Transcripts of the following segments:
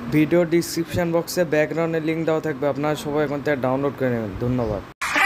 Video description বক্সে ব্যাকগ্রাউন্ডের link দেওয়া থাকবে, আপনারা সবাই এখন থেকে ডাউনলোড করে নেবেন। ধন্যবাদ।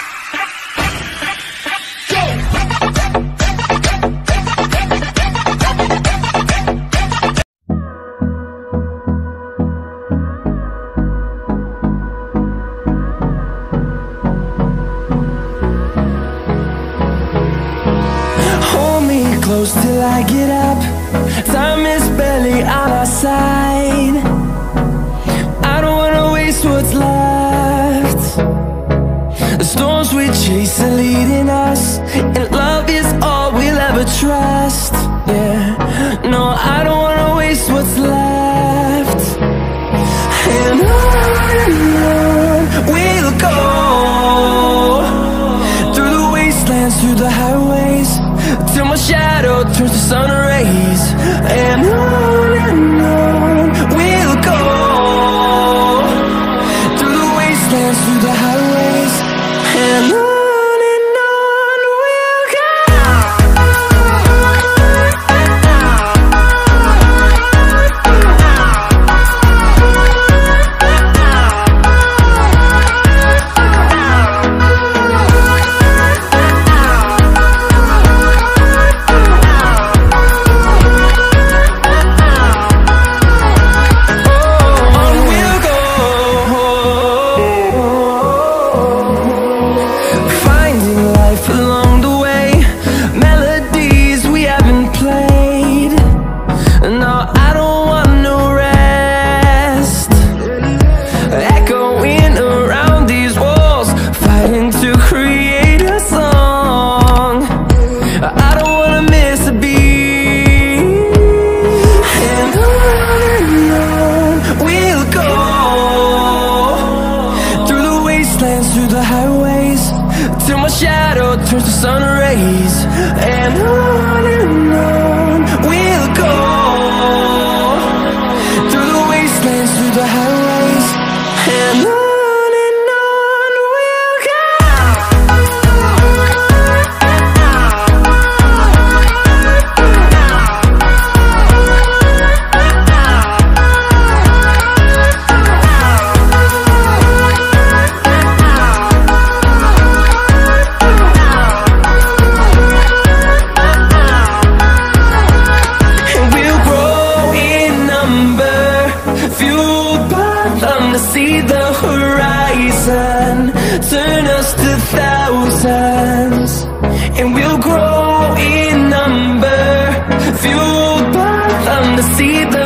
Close till I get up. Time is barely on our side. I don't wanna waste what's left. The storms we chase are leading us, and love is all we'll ever trust. Yeah, no, I don't wanna waste what's left. And on we'll go, through the wastelands, through the highways, till my shadow turns to sun rays. And on we'll go, through the wastelands, through the highways, and on we'll go. Through the highways, till my shadow turns to sun rays. And on we'll go, through the wastelands, through the highways, and on we'll go. See the horizon, turn us to thousands, and we'll grow in number, fueled by them to see the